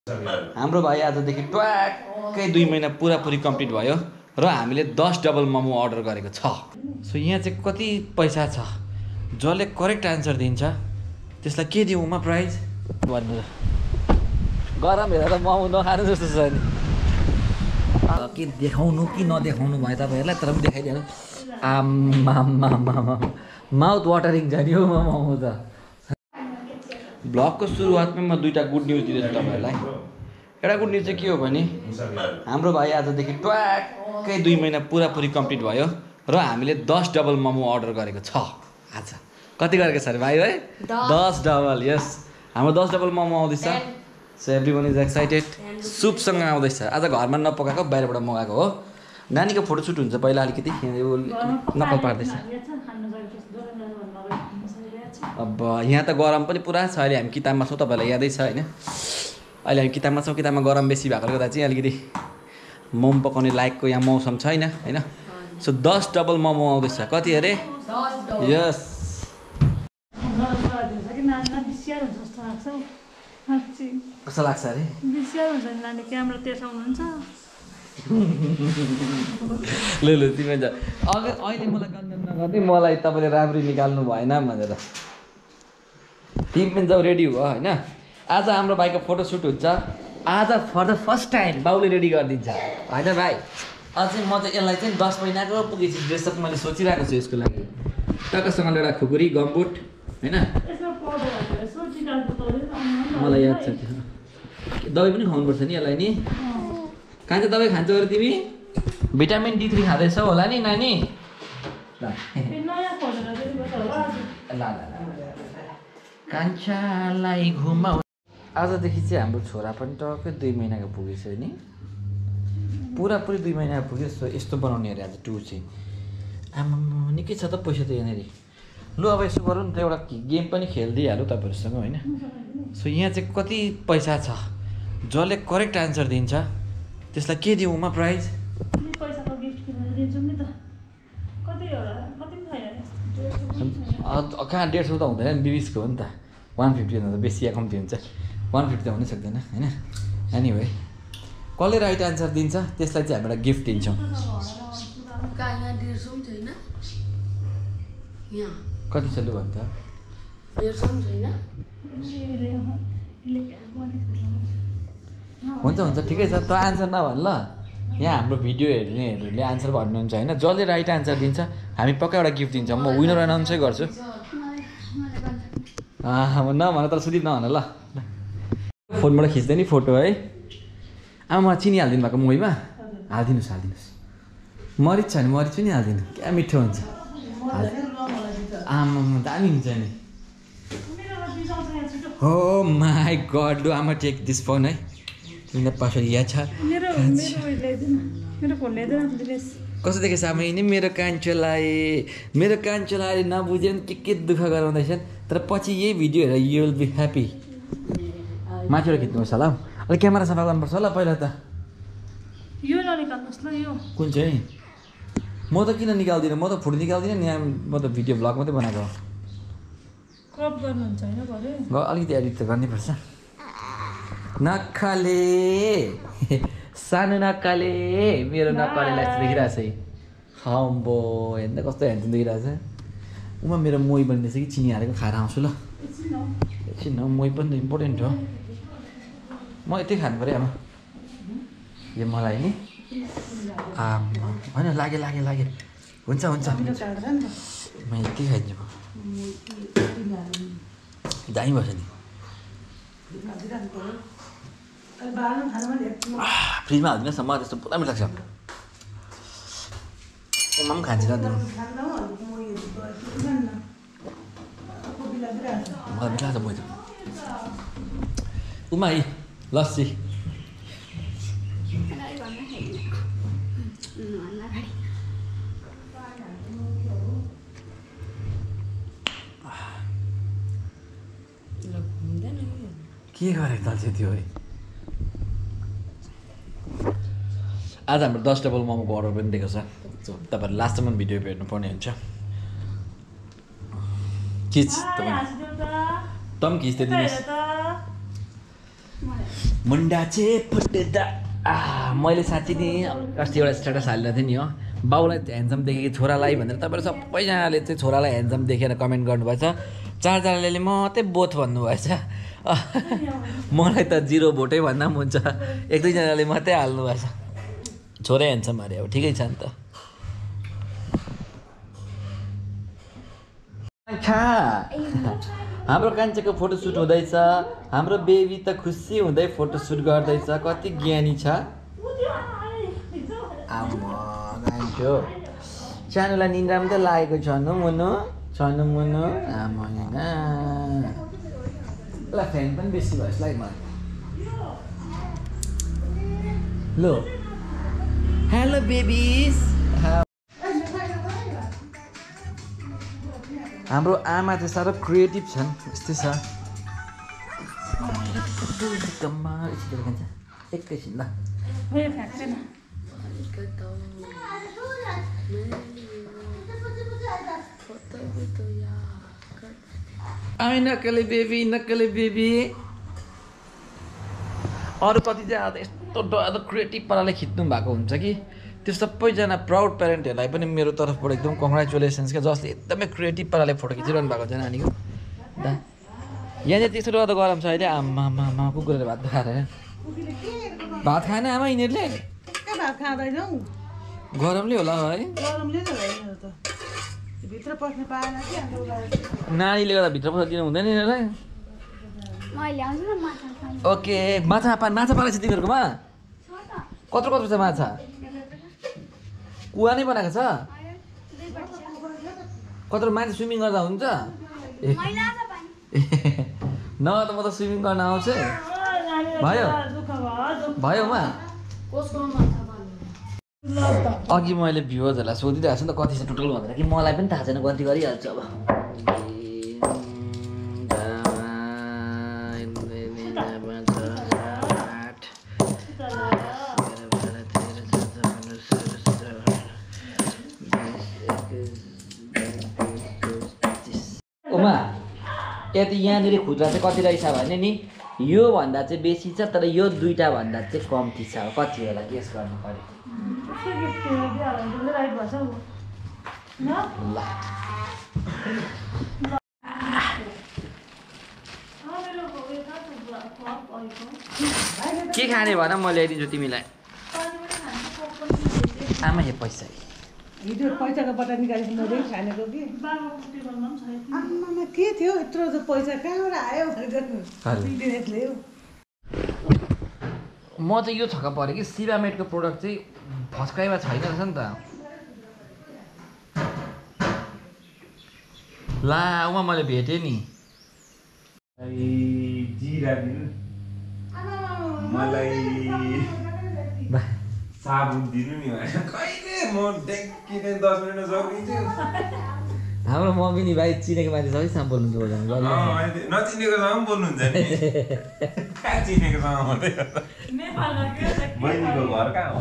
हाम्रो भाइ आजदेखि ट्वाक्कै 2 महिना पुरापुरी कम्प्लिट भयो र हामीले 10 डबल मोमो अर्डर गरेको छ। सो यहाँ चाहिँ कति पैसा छ, जसले करेक्ट आन्सर दिन्छ त्यसलाई के दिउँ म प्राइज भन्नु। गरम हेरेर मोमो नखानु जस्तो छ नि। के देखाउनु कि नदेखाउनु भयो तपाईँहरूलाई, तर पनि देखाइदिनु। आम्मामामा माउथ वाटरिङ छ नि हो मोमो त। ब्लगको सुरुवातमै म 2टा गुड न्युज दिँदैछु तपाईँहरूलाई। एउटा गुड न्युज चाहिँ के हो भने हाम्रो भाइ आजदेखि ट्वाक्कै 2 महिना पुरापुरी कम्प्लिट भयो र हामीले 10 डबल मोमो अर्डर गरेको छ। आज कति गरेको छ अरे भाइ है? 10 डबल। यस, हाम्रो 10 डबल मोमो आउँदैछ। So everyone is excited. सुपसँग आउँदैछ। आज घरमा नपकाएको, बाहिरबाट मगाएको हो। नानीको फोटोसुट हुन्छ पहिला, अलिकति नकल पार्दैछ। अब यहाँ त गरम पनि पुरा छ। अहिले हामी किताबमा छौँ, तपाईँलाई यादै छ होइन? अहिले हामी किताबमा छौँ। किताबमा गरम बेसी भएकोले गर्दा चाहिँ अलिकति मोमो पकाउने लायकको यहाँ मौसम छैन होइन। सो 10 डबल मोमो आउँदैछ। कति अरे? यस। कस्तो लाग्छ अरे? लु तिमी जा। अगर अहिले मलाई कन्टेन्ट नगर्ने, मलाई तपाईँले राम्ररी निकाल्नु भएन भनेर। तिमी पनि जाऊ, रेडी हो होइन? आज हाम्रो भाइको फोटोसुट हुन्छ। आज फर द फर्स्ट टाइम बाउले रेडी गरिदिन्छ होइन भाइ? अझै म चाहिँ यसलाई चाहिँ 10 महिनाको पुगेपछि ड्रेसअप मैले सोचिरहेको छु यसको लागि। टक्कसँग एउटा खुकुरी गमबुट होइन? मलाई याद छ त्यो। दबाई पनि खुवाउनुपर्छ नि यसलाई नि। खान्छ दबाई खान्छौ अरे तिमी? भिटामिन D3 खाँदैछौ होला नि नानी? कान्छालाई घुमाउ। आजदेखि चाहिँ हाम्रो छोरा पनि टक्कै 2 महिनाको पुगेछ नि। पुरापुरी 2 महिनाको पुग्यो। यस्तो बनाउने अरे आज 2 चाहिँ। आमा निकै छ त पैसा त यहाँनिर। लु अब यसो गरौँ न त, एउटा गेम पनि खेलिदिइहालौँ तपाईँहरूसँग होइन? सो यहाँ चाहिँ कति पैसा छ, जसले करेक्ट आन्सर दिन्छ त्यसलाई के दिउँ म प्राइज? कहाँ 150 त हुँदैन नि, 20को हो नि त। 150 भन्दा त बेसी या कम्ती हुन्छ। 150 त हुनै सक्दैन होइन? एनिवे कसले राइट आन्सर दिन्छ त्यसलाई चाहिँ हामी एउटा गिफ्ट दिन्छौँ। कति छ लु भन्छ? हुन्छ ठिकै छ। त आन्सर नभन ल। यहाँ हाम्रो भिडियो हेर्नेहरूले आन्सर भन्नुहुन्छ होइन? जसले राइट आन्सर दिन्छ हामी पक्का एउटा गिफ्ट दिन्छौँ। म विनर एनाउन्सै गर्छु। नभन तर सुदीप नभन ल। फोनबाट खिच्दै नि फोटो है। आमा चिनी हालिदिनु भएको मोहीमा हालिदिनुहोस्। मरिच छ भने मरिच पनि हालिदिनु, क्या मिठो हुन्छ। आमा दामी हुन्छ नि। हो माई गड। लु आमा टेक दिस फोन है। तिमीलाई पासवर्ड याद छ? कस्तो देखेछ आमा? यिनी मेरो कान्छोलाई नबुझ्यो नि के दुःख गराउँदैछन्। तर पछि यही भिडियो हेरेर यु विल बी ह्याप्पी। माथिबाट खिच्नुहोस् होला। अलिक क्यामेरा सफा गर्नुपर्छ होला पहिला त। कुन चाहिँ? म त किन निकाल्दिनँ? म त फोटो निकाल्दिनँ नि। म त भिडियो भ्लग मात्रै बनाएको। अलिकति एडिट त गर्नैपर्छ। नक्कले सानो नक्कले मेरो नक्कलेलाई यस्तो देखिरहेको छ है। हम्बो हेर्दा कस्तो ह्यान्डसम देखिरहेको छ। उमा मेरो मोही बनिँदैछ कि चिनी हालेको खाएर आउँछु ल। एकछिन हो, मोही पनि त इम्पोर्टेन्ट हो। म यतै खानु पऱ्यो आमा। यो मलाई नि आमा होइन लागे। हुन्छ म यति खाइदिन्छु। दामी भएछ नि। फ्रिजमा हालिदिनुहोस् न, मलाई त्यस्तो पुरा मिठो लाग्छ। उमा पनि खान्छ मलाई मिठो लाग्छ मोही त। उमा लस्सी के गरे त त्यो है? आज हाम्रो 10 डबल मोमोको अर्डर पनि दिएको छ। तपाईँहरू लास्टसम्म भिडियो हेर्नुपर्ने हुन्छ। खिच तपाईँ तम खिच्दै दिनुहोस्। मुन्डा चाहिँ फुट्दा मैले साँच्ची नि अस्ति एउटा स्ट्याटस हालेको थिएँ नि हो बाउलाई ह्यान्डसम देखेँ छोरालाई भनेर तपाईँहरू सबैजनाले चाहिँ छोरालाई ह्यान्डसम देखेर कमेन्ट गर्नुभएछ 4जनाले मात्रै बोथ भन्नुभएछ मलाई त 0 भोटै भन्दा पनि हुन्छ 1-2जनाले मात्रै हाल्नु भएछ छोरै ह्यान्डसम अरे अब ठिकै छ नि त हाम्रो कान्छेको फोटोसुट हुँदैछ हाम्रो बेबी त खुसी हुँदै फोटोसुट गर्दैछ कति ज्ञानी छ आमान्छो सानोलाई निन्द्रा मात्रै लागेको छनु मुनु आमा ल फ्यान पनि बेसी भयो यसलाई लो हेलो बेबिस हाम्रो आमा चाहिँ साह्रो क्रिएटिभ छन् यस्तै छ एकैछिन ल आइ नक्कले बेबी अरू कति चाहिँ अब यस्तो डर क्रिएटिभ पाराले खिच्नु भएको हुन्छ कि त्यो सबैजना प्राउड प्यारेन्टहरूलाई पनि मेरो तर्फबाट एकदम कङ्ग्रेचुलेसन्स क्या जसले एकदमै क्रिएटिभ पाराले फोटो खिचिरहनु भएको छ नानीको दा यहाँनिर त्यस्तो डर गरम छ अहिले आमा कुकुरले भात खाएर भात खाएन आमा यिनीहरूले गरमले होला है नानीले गर्दा भित्र पस्दिनु हुँदैन यिनीहरूलाई ओके माछा पालेको छ तिमीहरूकोमा कत्रो छ माछा कुवा नै बनाएको छ कत्रो मान्छे स्विमिङ गर्दा हुन्छ न त म त स्विमिङ गर्न आउँछु भयो मा अघि मैले भ्युवर्सहरूलाई सोधिरहेको छु नि त कति छ टोटल भनेर कि मलाई पनि थाहा छैन गन्ती गरिहाल्छु अब यति यहाँनिर खुद्रा चाहिँ कति रहेछ भने नि यो भन्दा चाहिँ बेसी छ तर यो दुईटा भन्दा चाहिँ कम्ती छ कति होला गेस गर्नु पर्यो ल के खाने भन म ल्याइदिन्छु तिमीलाई आमा यो पैसा हिजो पैसाको बट्टा निकालेको मैले खानेको कि आमामा के थियो यत्रो पैसा कहाँबाट आयो म चाहिँ यो छक्क परेँ कि सिरामेटको प्रोडक्ट चाहिँ फस्काइमा छैन रहेछ नि त ला उमा मैले भेटेँ नि साबुन दिनु नि कहिले म देखिने 10 मिनेट सकिन्छु हाम्रो मम्मी नि भाइ चिनेको मान्छे सबैसँग बोल्नुहुन्छ नचिनेकोसँग पनि बोल्नुहुन्छ नि कहाँ चिनेकोसँग मात्रै बहिनीको घर कहाँ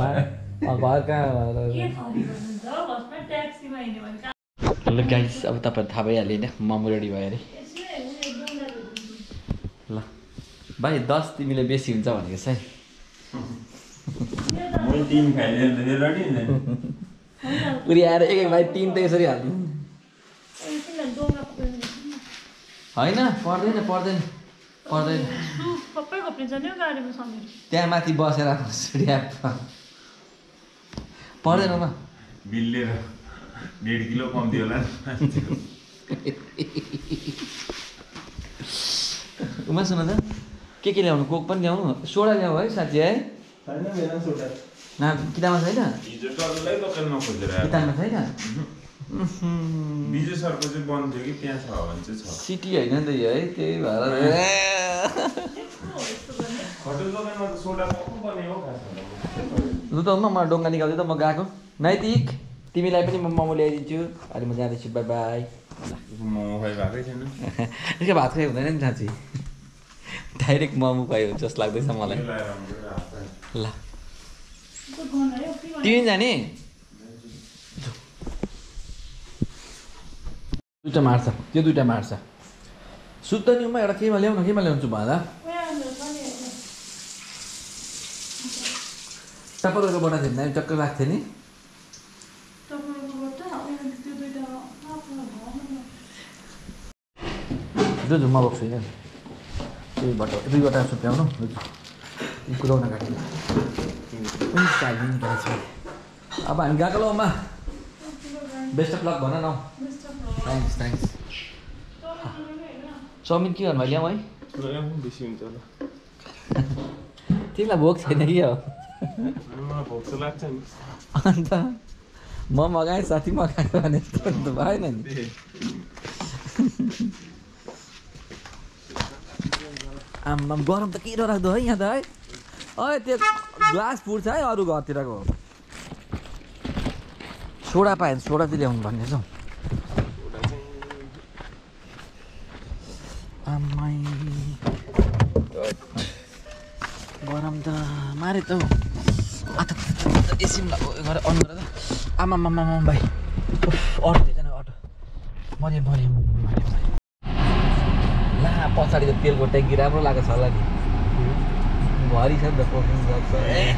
ल गाइस अब तपाईँहरू थाहा भइहाल्यो होइन मोमो रेडी भयो अरे ल भाइ 10 तिमीले बेसी हुन्छ भनेको छ है पुरी आएर एक भाइ 3 त यसरी हाल्नु होइन पर्दैन त्यहाँ माथि बसेर पर्दैन न बिलले 1.5 किलो कम्ती होला उमा सुन त के ल्याउनु कोक पनि ल्याउनु सोडा ल्याऊ है साथी है किताबमा छैन किताबमा छैन विजय सरको चाहिँ बन्द थियो कि त्यहाँ छ भने चाहिँ छ सिटी होइन नि त यो है त्यही भएर लु त म डोङ्गा निकाल्दै त म गएको नैतिक तिमीलाई पनि म मोमो ल्याइदिन्छु अहिले म जाँदैछु बाई बाई मोमो खुवाइ भएकै छैन यसको भात खुवाइ हुँदैन नि साँच्ची डाइरेक्ट मोमो खुवाइ हो जस्तो लाग्दैछ मलाई ल तिमी जाने दुईटा मार्छ त्यो दुईटा मार्छ सुत्दा नि एउटा केमा ल्याउनु केमा ल्याउँछु भन्दा टपरको बटा थियो भने टक्क लाग्थ्यो नि म बोक्छु यहाँ दुईवटा सुत्याउनु कुदाउन काट्नु अब हामी गएको ल अम्मा बेस्ट अफ लक भन न थ्याङ्क्स चाउमिन के गर्नु ल्याउँ है बेसी हुन्छ होला तिमीलाई भोक छैन कि हो भोक त लाग्छ नि अन्त म मगाएँ साथी मगाएको भने त भएन नि आम्मा गरम त के डराग्दो है यहाँ त है अँ त्यो ग्लास फुट्छ है अरू घरतिरको सोडा पायो भने सोडा चाहिँ ल्याउनु भन्ने छ आम्मै गरम त मारे त एसिम गरेर अन गरेर आमामामा भाइ अटो थिएन अटो मरे ला पछाडि त तेलको ट्याङ्की राम्रो लागेको छ होला नि भरि छ नि त पक्रिनु सक्छ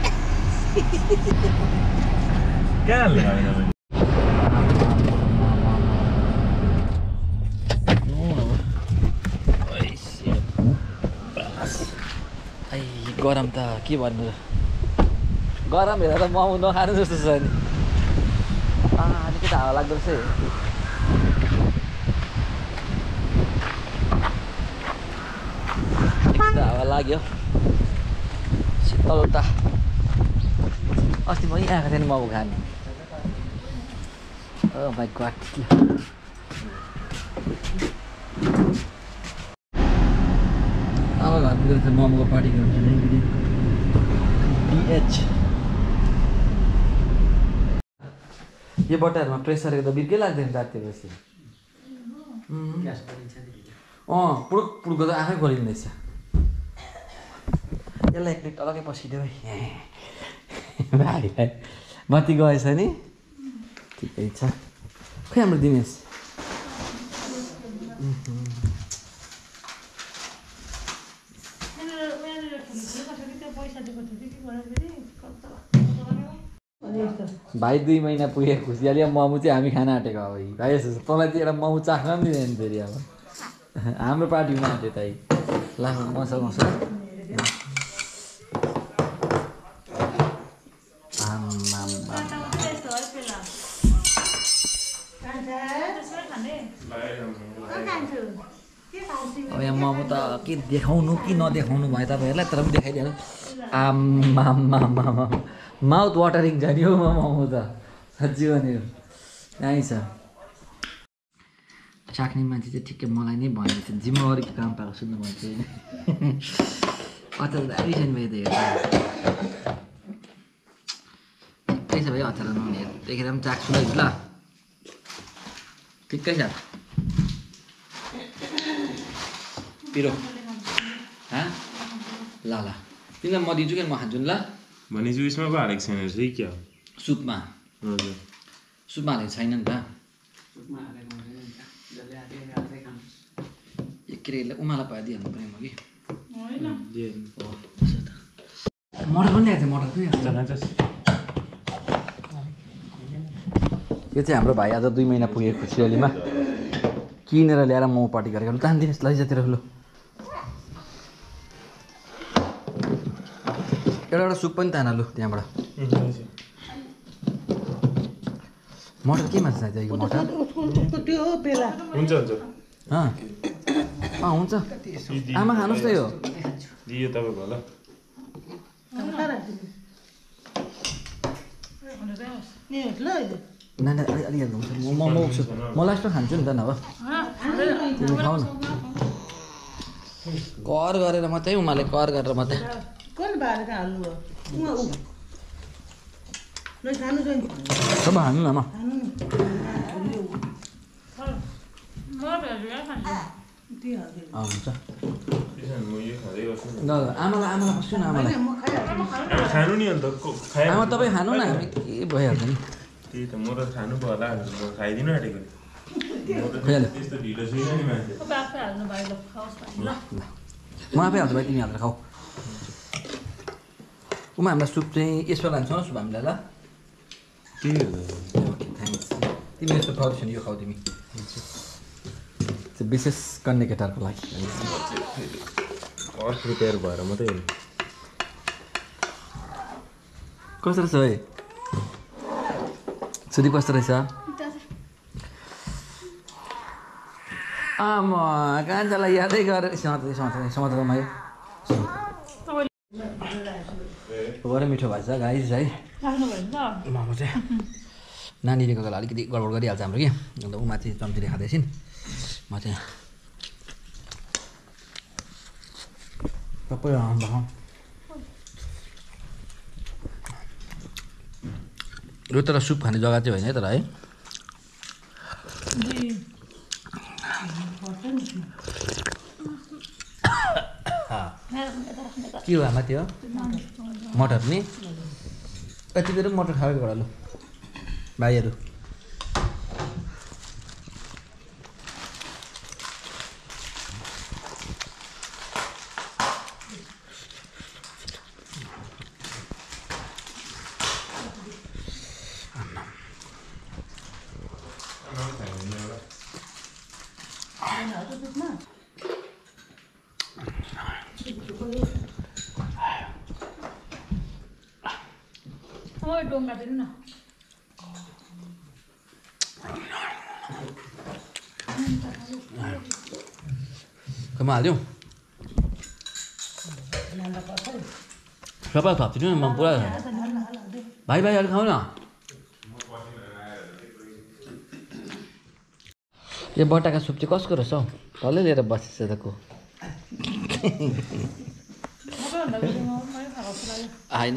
गरम त के भन्नु गरम हेरेर त मोमो नखानु जस्तो छ नि अलिकति हावा लाग्दो रहेछ हावा लाग्यो शीतल त अस्ति म यहीँ आएको थिएँ नि मोमो खानु ओ माइ गॉड अब घरतिर चाहिँ मोमोको पार्टी गर्छु डिएच यो बट्टाहरूमा प्रेसरको त बिर्कै लाग्दैन रातिएपछि पुडुक पुडुकको त आफै खोलिँदैछ यसलाई एक मिनट अलग्गै पसिदियो है भाइलाई बत्ती गएछ नि ठिकै छ खै हाम्रो दिनेश भाइ 2 महिना पुगेको खुसियाली मोमो चाहिँ हामी खान आँटेको अब भाइ यसो तँलाई चाहिँ एउटा मोमो चाख्न पनि दिँदैन फेरि अब हाम्रो पार्टीमा आँट्यो त ला मसँग अब यहाँ मोमो त के देखाउनु कि नदेखाउनु भयो तपाईँहरूलाई तर पनि देखाइदिनु आम्मामा माउथ वाटरिङ छ नि हौ मोमो त साँच्ची भने यहीँ छ चाख्ने मान्छे चाहिँ ठिकै मलाई नै भनेको छ जिम्मेवारी काम पाएको सुन्नु भएको छैन अचार दामी छ नि भाइ त ठिकै छ भाइ अचार नहुने देखेर पनि चाख्छु ल ठिकै छ पिरो ल तिमीलाई म दिन्छु कि म खान्छु नि ल भनेपछि उयसमा पो हालेको छैन रहेछ क्या सुपमा हजुर सुपमा हालेको छैन नि त के अरे उमाला पाए दिइहाल्नु पऱ्यो म कि मटर पनि ल्याएको थियो मटर थियो यो चाहिँ हाम्रो भाइ आज 2 महिना पुगेको खुसियालीमा किनेर ल्याएर मोमो पार्टी गरेको तान्दिनुहोस् लैजातिर लु एउटा सुप पनि तान लु त्यहाँबाट मटर केमा चाहिएको मटर हुन्छ हुन्छ आमा खानुहोस् त यो दियो तपाईँको होला नानी अलिअलि हुन्छ म बोक्छु म लास्टमा खान्छु नि त नभए तिमी खाऊ न कर गरेर मात्रै उमाले कर गरेर मात्रै सब हाल्नु न हुन्छ आमालाई पस्छु न आमालाई खानु नि अन्त आमा तपाईँ खानु न हामी के भइहाल्छ नि त्यही त म त खानु पो होला खाइदिनु आँटेको त्यस्तो ढिलो छुइनँ नि मान्छे म आफै हाल्छु भाइ तिमी हालेर खाऊ उमा हामीलाई सुप चाहिँ यसमा लान्छौ न सुप हामीलाई ल ओके थ्याङ्क्स तिमी यस्तो खुवाउँदैछौ नि यो खाऊ तिमी विशेष कन्ने केटाहरूको लागि प्रिपेयर भएर मात्रै हो कस्तो रहेछ है सुदी कस्तो रहेछ आमा कान्छालाई यादै गरेर समातेरमा गएर मिठो भएछ गाइस है मोमो चाहिँ नानीले गएर अलिकति गडबड गरिहाल्छ हाम्रो कि अन्त ऊ माथि चम्चीले खाँदैछिन् म चाहिँ सबै यो तर सुप खाने जग्गा चाहिँ होइन है तर है के हो आमा त्यो मटर नि यति बेर मटर खाएको एउटा लु भाइहरू डोङ्गा दिनु न कमा हाल्यौ सबै थपिदिनु न म पुरा भाइ भाइहरू खाऊ न यो बटाका सुप चाहिँ कसको रहेछ हौ तलै लिएर बसेछ त को होइन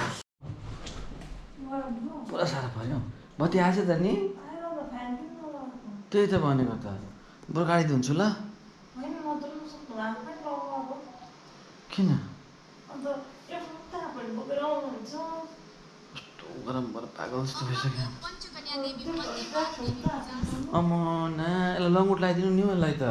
पुरा साह्रो पर्यो बत्ती आएछ त नि त्यही त भनेको त बरु गाडी धुन्छु ल किन कस्तो गरम भएर पागल जस्तो भइसक्यो अमना यसलाई लङ्गुट लगाइदिनु नि यसलाई त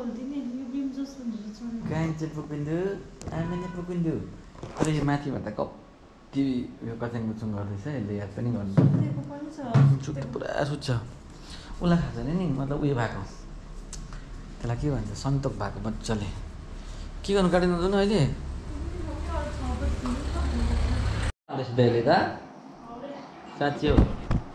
कहाँ चाहिँ पुगिन्छु आमा नै पुगिन्छु तर यो माथिबाट त कति यो कच्याङ कुचुङ गर्दैछ यसले याद पनि गर्नु सुत्छ पुरा सुत्छ उसलाई थाहा छैन नि मतलब उयो भएको त्यसलाई के भन्छ सन्तोक भएको मजाले के गर्नु काटिनु हुँदैन अहिले बेले त साँच्ची हो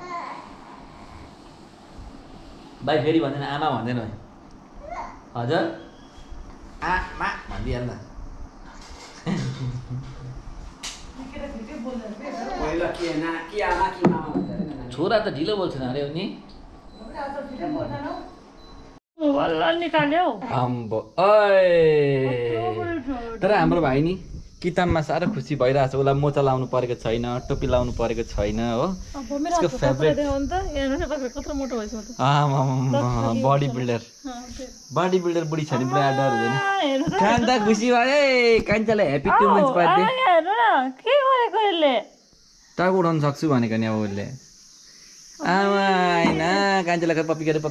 भाइ फेरि भन्दैन आमा भन्दैन हजुर आमा भनिदिइहाल न छोरा त ढिलो बोल्छन् अरे नि आम्बो तर हाम्रो भाइ नि किताबमा साह्रो खुसी भइरहेछ उसलाई मोचा लाउनु परेको छैन टोपी लाउनु परेको छैन हो उसको फेभरेट बडी बिल्डर बुढी छ नि पुरा डर हुँदैन कान्छा खुसी भयो कान्छालाई ह्याप्पी 2 मन्थ्स बर्थडे टाउको उठाउनु सक्छु भनेको नि अब उसले आमा होइन कान्छालाई पप्पी गरे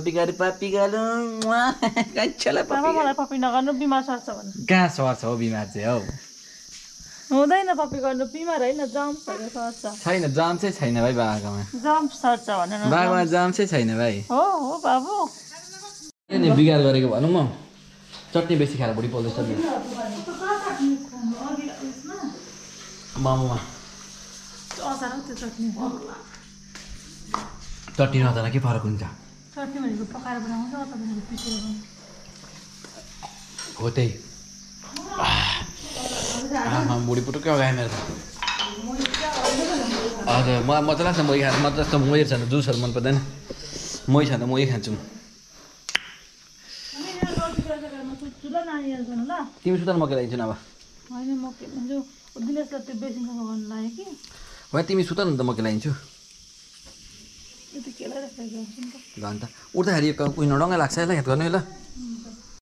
कान्छालाई कहाँ सर्छ हो बिमार चाहिँ हौ हुँदैन पप्पी गर्नु बिमार होइन जम्प्सहरू सर्छ छैन जम्प चाहिँ छैन भाइ बाबाकोमा जम्प सर्छ भनेर बाबामा जम्प चाहिँ छैन भाइ हो बाबु नि बिगार गरेको भनौँ म चट्नी बेसी खाएर भुँडी पोल्दैछ नि मोमोमा चट्नी नहुँदा के फरक हुन्छ चट्नी भनेको पकाएर बनाउँछ तपाईँले पिसेर हो त्यही बुढी पुटुक्कै अगायो मेरो त हजुर मलाई मजा लाग्छ मोही खाएर मजा जस्तो मोही छ भने जुसहरू मन पर्दैन मोही छ भने मोही खान्छु तिमी सुतार मकै लगाइदिन्छु न अब होइन तिमी सुता न त मकै लगाइदिन्छु ल अन्त उठ्दाखेरि उयो नडङ्गै लाग्छ यसलाई याद गर्नु है ल